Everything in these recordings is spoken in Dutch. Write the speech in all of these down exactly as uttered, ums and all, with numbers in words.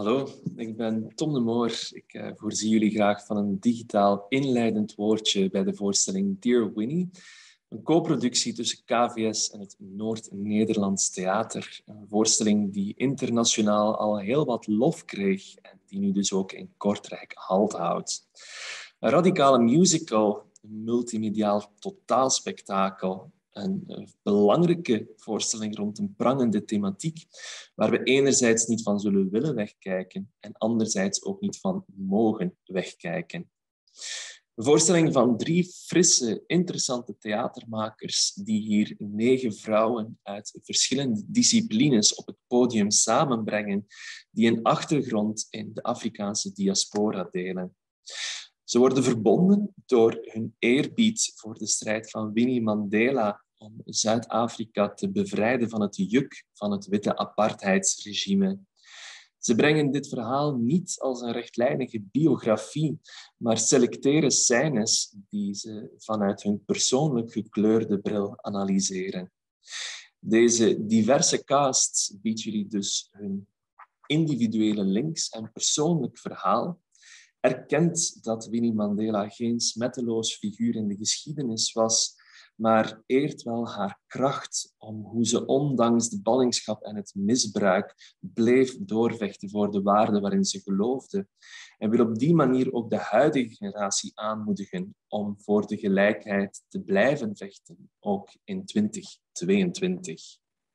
Hallo, ik ben Tom de Moor. Ik uh, voorzie jullie graag van een digitaal inleidend woordje bij de voorstelling Dear Winnie. Een co-productie tussen K V S en het Noord-Nederlands Theater. Een voorstelling die internationaal al heel wat lof kreeg en die nu dus ook in Kortrijk halt houdt. Een radicale musical, een multimediaal totaalspektakel. Een belangrijke voorstelling rond een prangende thematiek, waar we enerzijds niet van zullen willen wegkijken en anderzijds ook niet van mogen wegkijken. Een voorstelling van drie frisse, interessante theatermakers die hier negen vrouwen uit verschillende disciplines op het podium samenbrengen, die een achtergrond in de Afrikaanse diaspora delen. Ze worden verbonden door hun eerbied voor de strijd van Winnie Mandela om Zuid-Afrika te bevrijden van het juk van het witte apartheidsregime. Ze brengen dit verhaal niet als een rechtlijnige biografie, maar selecteren scènes die ze vanuit hun persoonlijk gekleurde bril analyseren. Deze diverse cast biedt jullie dus hun individuele links en persoonlijk verhaal, erkent dat Winnie Mandela geen smetteloos figuur in de geschiedenis was, maar eert wel haar kracht om hoe ze ondanks de ballingschap en het misbruik bleef doorvechten voor de waarden waarin ze geloofde en wil op die manier ook de huidige generatie aanmoedigen om voor de gelijkheid te blijven vechten, ook in twintig tweeëntwintig.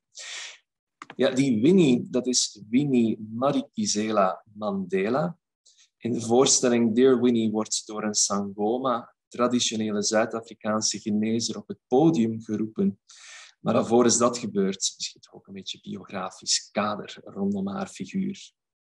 Ja, die Winnie, dat is Winnie Madikizela Mandela. In de voorstelling Dear Winnie wordt door een sangoma, traditionele Zuid-Afrikaanse genezer, op het podium geroepen. Maar alvorens dat gebeurt, misschien toch ook een beetje biografisch kader rondom haar figuur.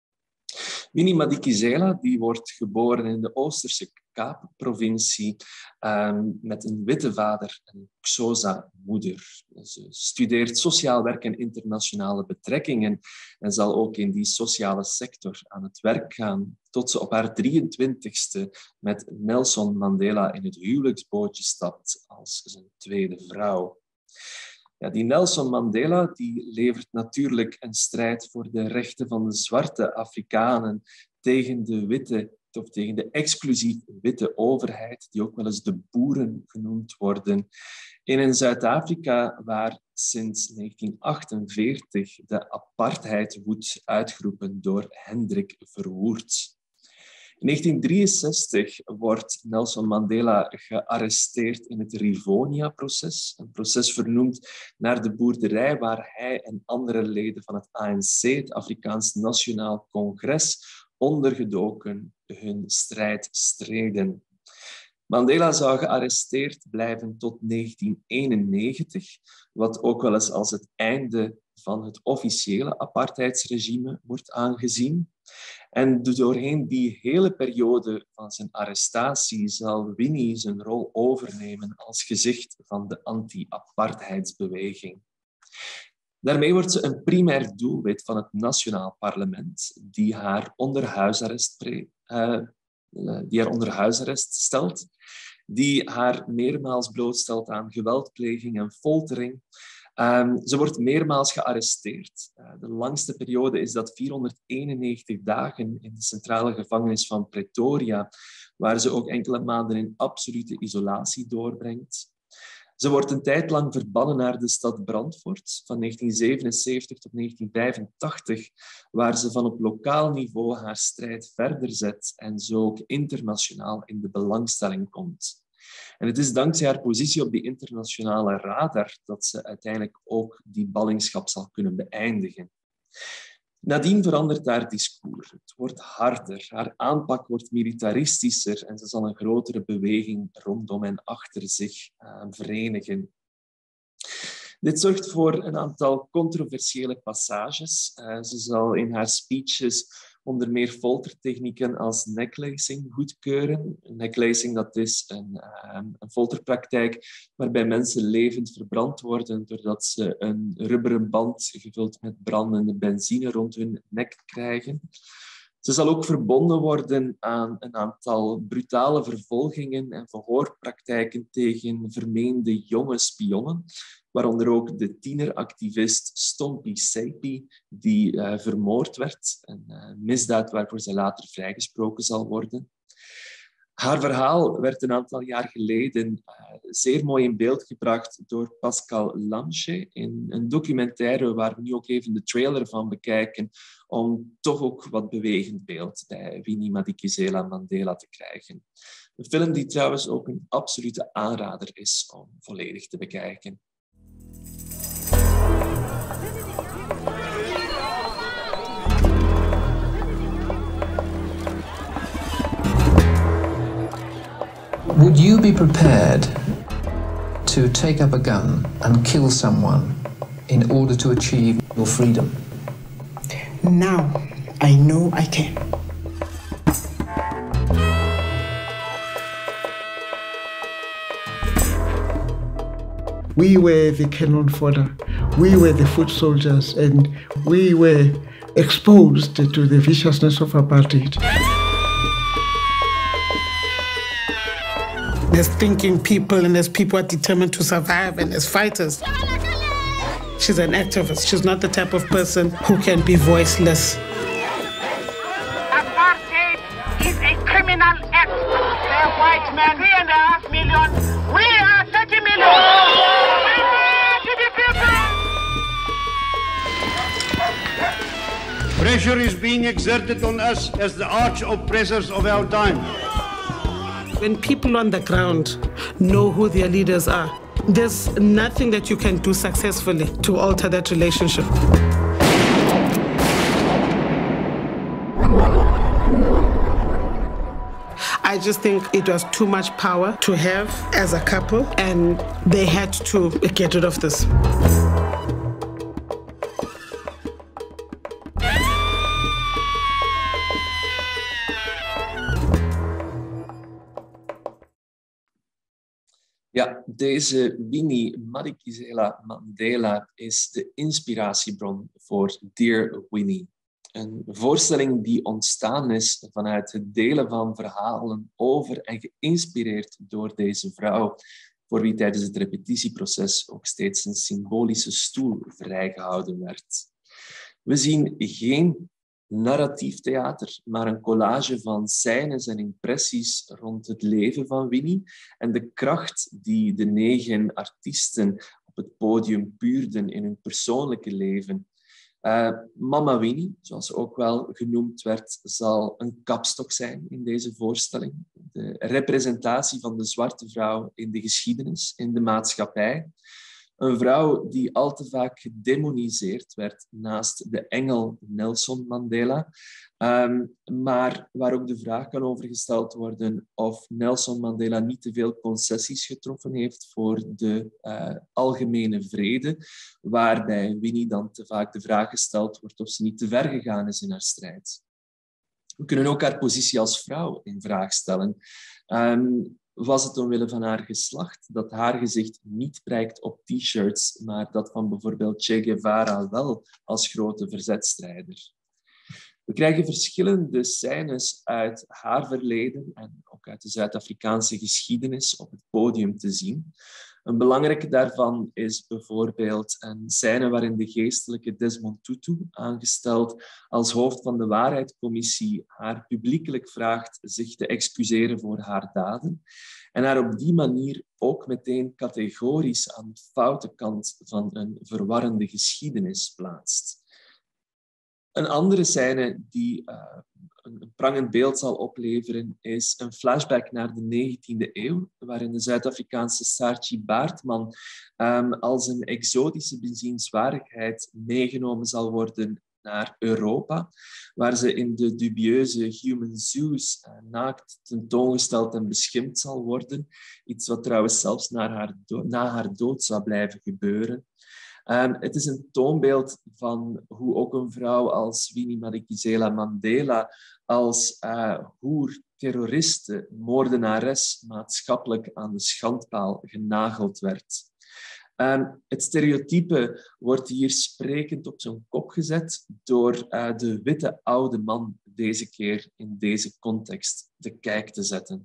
Winnie Madikizela die wordt geboren in de Oosterse Kaap-provincie um, met een witte vader en een Xhosa-moeder. Ze studeert sociaal werk en internationale betrekkingen en zal ook in die sociale sector aan het werk gaan tot ze op haar drieëntwintigste met Nelson Mandela in het huwelijksbootje stapt als zijn tweede vrouw. Ja, die Nelson Mandela die levert natuurlijk een strijd voor de rechten van de zwarte Afrikanen tegen de witte, of tegen de exclusief witte overheid, die ook wel eens de boeren genoemd worden, in een Zuid-Afrika waar sinds negentien achtenveertig de apartheid woedt, uitgeroepen door Hendrik Verwoerd. In negentien drieënzestig wordt Nelson Mandela gearresteerd in het Rivonia-proces, een proces vernoemd naar de boerderij waar hij en andere leden van het A N C, het Afrikaans Nationaal Congres, ondergedoken hun strijd streden. Mandela zou gearresteerd blijven tot negentien eenennegentig, wat ook wel eens als het einde van het officiële apartheidsregime wordt aangezien. En doorheen die hele periode van zijn arrestatie zal Winnie zijn rol overnemen als gezicht van de anti-apartheidsbeweging. Daarmee wordt ze een primair doelwit van het Nationaal Parlement, die haar onder huisarrest, pre, uh, die haar onder huisarrest stelt, die haar meermaals blootstelt aan geweldpleging en foltering. Um, ze wordt meermaals gearresteerd. Uh, de langste periode is dat vierhonderdeenennegentig dagen in de centrale gevangenis van Pretoria, waar ze ook enkele maanden in absolute isolatie doorbrengt. Ze wordt een tijd lang verbannen naar de stad Brantfort, van negentien zevenenzeventig tot negentien vijfentachtig, waar ze van op lokaal niveau haar strijd verder zet en zo ook internationaal in de belangstelling komt. En het is dankzij haar positie op die internationale radar dat ze uiteindelijk ook die ballingschap zal kunnen beëindigen. Nadien verandert haar discours. Het wordt harder, haar aanpak wordt militaristischer en ze zal een grotere beweging rondom en achter zich uh, verenigen. Dit zorgt voor een aantal controversiële passages. Uh, ze zal in haar speeches onder meer foltertechnieken als necklacing goedkeuren. Necklacing dat is een, um, een folterpraktijk waarbij mensen levend verbrand worden doordat ze een rubberen band gevuld met brandende benzine rond hun nek krijgen. Ze zal ook verbonden worden aan een aantal brutale vervolgingen en verhoorpraktijken tegen vermeende jonge spionnen, waaronder ook de tieneractivist Stompie Seipi, die uh, vermoord werd, een uh, misdaad waarvoor ze later vrijgesproken zal worden. Haar verhaal werd een aantal jaar geleden uh, zeer mooi in beeld gebracht door Pascal Lanche in een documentaire waar we nu ook even de trailer van bekijken om toch ook wat bewegend beeld bij Winnie Madikizela Mandela te krijgen. Een film die trouwens ook een absolute aanrader is om volledig te bekijken. Would you be prepared to take up a gun and kill someone in order to achieve your freedom? Now I know I can. We were the cannon fodder, we were the foot soldiers, and we were exposed to the viciousness of apartheid. There's thinking people and there's people are determined to survive and there's fighters. She's an activist. She's not the type of person who can be voiceless. Apartheid is a criminal act. They're white men, three and a half million. We are thirty million. To the people. Pressure is being exerted on us as the arch oppressors of our time. When people on the ground know who their leaders are, there's nothing that you can do successfully to alter that relationship. I just think it was too much power to have as a couple, and they had to get rid of this. Ja, deze Winnie Madikizela Mandela is de inspiratiebron voor Dear Winnie. Een voorstelling die ontstaan is vanuit het delen van verhalen over en geïnspireerd door deze vrouw, voor wie tijdens het repetitieproces ook steeds een symbolische stoel vrijgehouden werd. We zien geen narratief theater, maar een collage van scènes en impressies rond het leven van Winnie en de kracht die de negen artiesten op het podium puurden in hun persoonlijke leven. Uh, Mama Winnie, zoals ze ook wel genoemd werd, zal een kapstok zijn in deze voorstelling. De representatie van de zwarte vrouw in de geschiedenis, in de maatschappij. Een vrouw die al te vaak gedemoniseerd werd naast de engel Nelson Mandela. Um, maar waar ook de vraag kan over gesteld worden of Nelson Mandela niet te veel concessies getroffen heeft voor de uh, algemene vrede, waarbij Winnie dan te vaak de vraag gesteld wordt of ze niet te ver gegaan is in haar strijd. We kunnen ook haar positie als vrouw in vraag stellen. Um, Was het omwille van haar geslacht dat haar gezicht niet prijkt op t-shirts, maar dat van bijvoorbeeld Che Guevara wel als grote verzetstrijder? We krijgen verschillende scènes uit haar verleden en ook uit de Zuid-Afrikaanse geschiedenis op het podium te zien. Een belangrijke daarvan is bijvoorbeeld een scène waarin de geestelijke Desmond Tutu, aangesteld als hoofd van de Waarheidscommissie, haar publiekelijk vraagt zich te excuseren voor haar daden en haar op die manier ook meteen categorisch aan de foute kant van een verwarrende geschiedenis plaatst. Een andere scène die uh, een prangend beeld zal opleveren is een flashback naar de negentiende eeuw, waarin de Zuid-Afrikaanse Saartjie Baartman um, als een exotische bezienswaardigheid meegenomen zal worden naar Europa, waar ze in de dubieuze Human Zoos uh, naakt tentoongesteld en beschimpt zal worden. Iets wat trouwens zelfs na haar, do- na haar dood zou blijven gebeuren. Um, het is een toonbeeld van hoe ook een vrouw als Winnie Madikizela Mandela als uh, hoer, terroriste, moordenares maatschappelijk aan de schandpaal genageld werd. Um, het stereotype wordt hier sprekend op zijn kop gezet door uh, de witte oude man deze keer in deze context de kijk te zetten.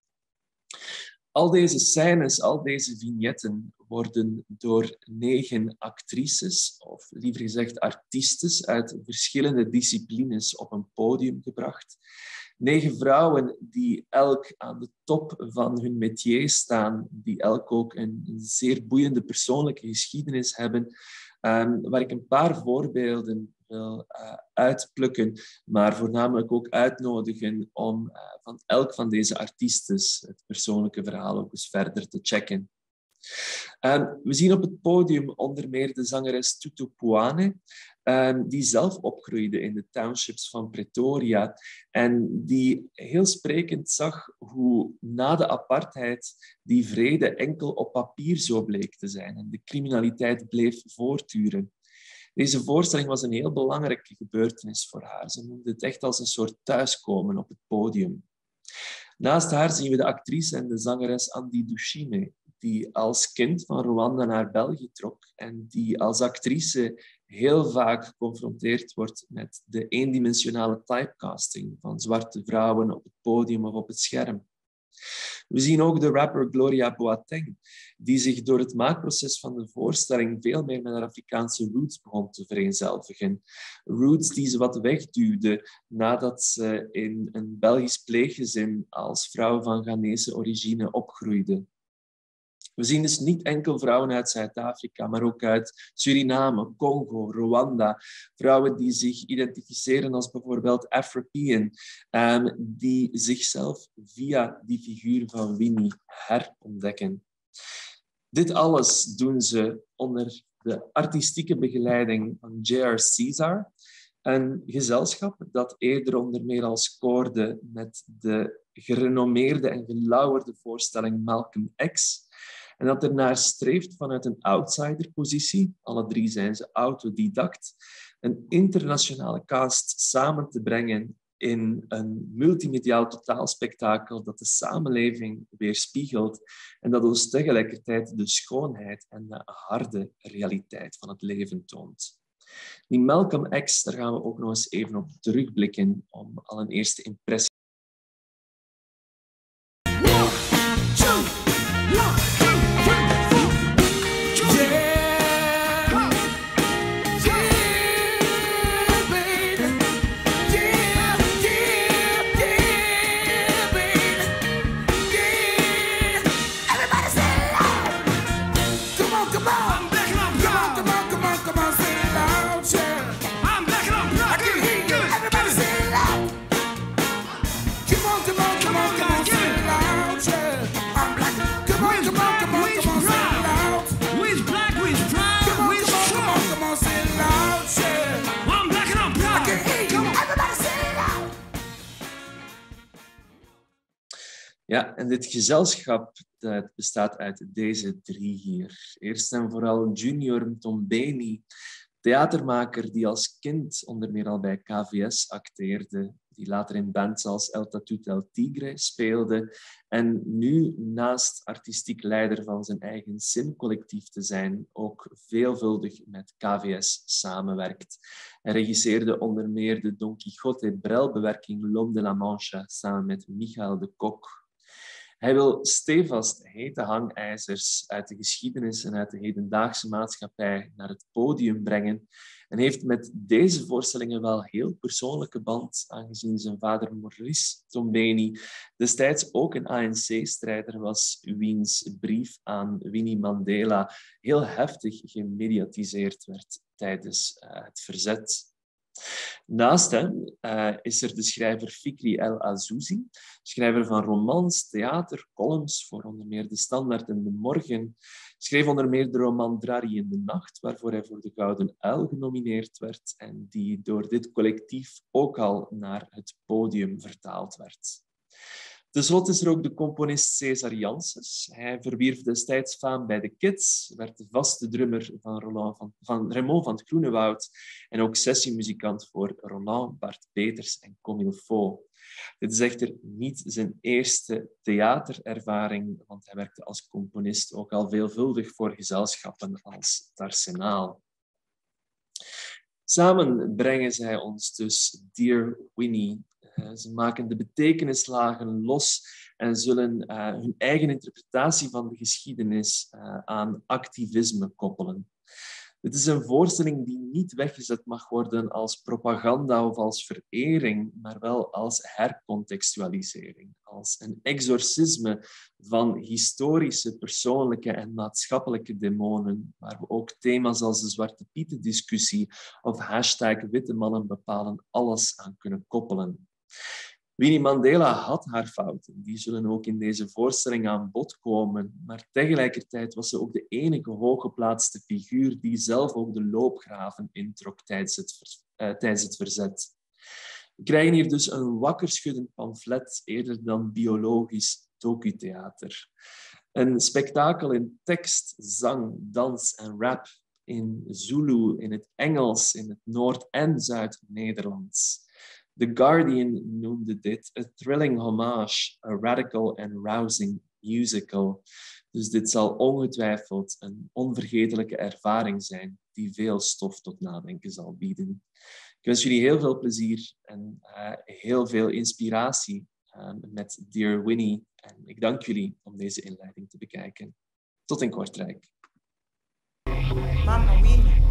Al deze scènes, al deze vignetten worden door negen actrices, of liever gezegd artistes, uit verschillende disciplines op een podium gebracht. Negen vrouwen die elk aan de top van hun métier staan, die elk ook een, een zeer boeiende persoonlijke geschiedenis hebben, um, waar ik een paar voorbeelden wil uh, uitplukken, maar voornamelijk ook uitnodigen om uh, van elk van deze artistes het persoonlijke verhaal ook eens verder te checken. Um, we zien op het podium onder meer de zangeres Tutu Puane, um, die zelf opgroeide in de townships van Pretoria en die heel sprekend zag hoe na de apartheid die vrede enkel op papier zo bleek te zijn en de criminaliteit bleef voortduren. Deze voorstelling was een heel belangrijke gebeurtenis voor haar. Ze noemde het echt als een soort thuiskomen op het podium. Naast haar zien we de actrice en de zangeres Andi Dushime, die als kind van Rwanda naar België trok en die als actrice heel vaak geconfronteerd wordt met de eendimensionale typecasting van zwarte vrouwen op het podium of op het scherm. We zien ook de rapper Gloria Boateng, die zich door het maakproces van de voorstelling veel meer met haar Afrikaanse roots begon te vereenzelvigen. Roots die ze wat wegduwde nadat ze in een Belgisch pleeggezin als vrouw van Ghanese origine opgroeide. We zien dus niet enkel vrouwen uit Zuid-Afrika, maar ook uit Suriname, Congo, Rwanda. Vrouwen die zich identificeren als bijvoorbeeld Afropean, um, die zichzelf via die figuur van Winnie herontdekken. Dit alles doen ze onder de artistieke begeleiding van J R Caesar, een gezelschap dat eerder onder meer al scoorde met de gerenommeerde en gelauwerde voorstelling Malcolm X. En dat ernaar streeft vanuit een outsiderpositie, alle drie zijn ze autodidact, een internationale cast samen te brengen in een multimediaal totaalspektakel dat de samenleving weerspiegelt en dat ons tegelijkertijd de schoonheid en de harde realiteit van het leven toont. Die Malcolm X, daar gaan we ook nog eens even op terugblikken om al een eerste impressie. Ja, en dit gezelschap dat bestaat uit deze drie hier. Eerst en vooral Junior Mtombeni, theatermaker die als kind onder meer al bij K V S acteerde, die later in bands als El Tatut El Tigre speelde en nu naast artistiek leider van zijn eigen Sim-collectief te zijn, ook veelvuldig met K V S samenwerkt. Hij regisseerde onder meer de Don Quixote Brel-bewerking L'Homme de la Mancha samen met Michael de Kok. Hij wil stevast hete hangijzers uit de geschiedenis en uit de hedendaagse maatschappij naar het podium brengen en heeft met deze voorstellingen wel heel persoonlijke band, aangezien zijn vader Maurice Mtombeni destijds ook een A N C-strijder was, wiens brief aan Winnie Mandela heel heftig gemediatiseerd werd tijdens uh, het verzet. Naast hem uh, is er de schrijver Fikri El Azouzi, schrijver van romans, theater, columns voor onder meer De Standaard en De Morgen. Schreef onder meer de roman Drari in de Nacht, waarvoor hij voor de Gouden Uil genomineerd werd en die door dit collectief ook al naar het podium vertaald werd. Ten slotte is er ook de componist César Janssens. Hij verwierf destijds faam bij de Kids, werd de vaste drummer van, Roland van, van Raymond van 't Groenewoud en ook sessiemuzikant voor Roland, Bart Peters en Comme il faut. Dit is echter niet zijn eerste theaterervaring, want hij werkte als componist ook al veelvuldig voor gezelschappen als het Arsenaal. Samen brengen zij ons dus Dear Winnie. Uh, ze maken de betekenislagen los en zullen uh, hun eigen interpretatie van de geschiedenis uh, aan activisme koppelen. Het is een voorstelling die niet weggezet mag worden als propaganda of als verering, maar wel als hercontextualisering, als een exorcisme van historische, persoonlijke en maatschappelijke demonen, waar we ook thema's als de Zwarte Pieten-discussie of hashtag witte mannen bepalen alles aan kunnen koppelen. Winnie Mandela had haar fouten. Die zullen ook in deze voorstelling aan bod komen. Maar tegelijkertijd was ze ook de enige hooggeplaatste figuur die zelf ook de loopgraven introk tijdens het, ver, uh, tijdens het verzet. We krijgen hier dus een wakkerschuddend pamflet eerder dan biologisch docutheater. Een spektakel in tekst, zang, dans en rap. In Zulu, in het Engels, in het Noord- en Zuid-Nederlands. The Guardian noemde dit a thrilling homage, a radical and rousing musical. Dus dit zal ongetwijfeld een onvergetelijke ervaring zijn die veel stof tot nadenken zal bieden. Ik wens jullie heel veel plezier en uh, heel veel inspiratie uh, met Dear Winnie. En ik dank jullie om deze inleiding te bekijken. Tot in Kortrijk. Mama Winnie.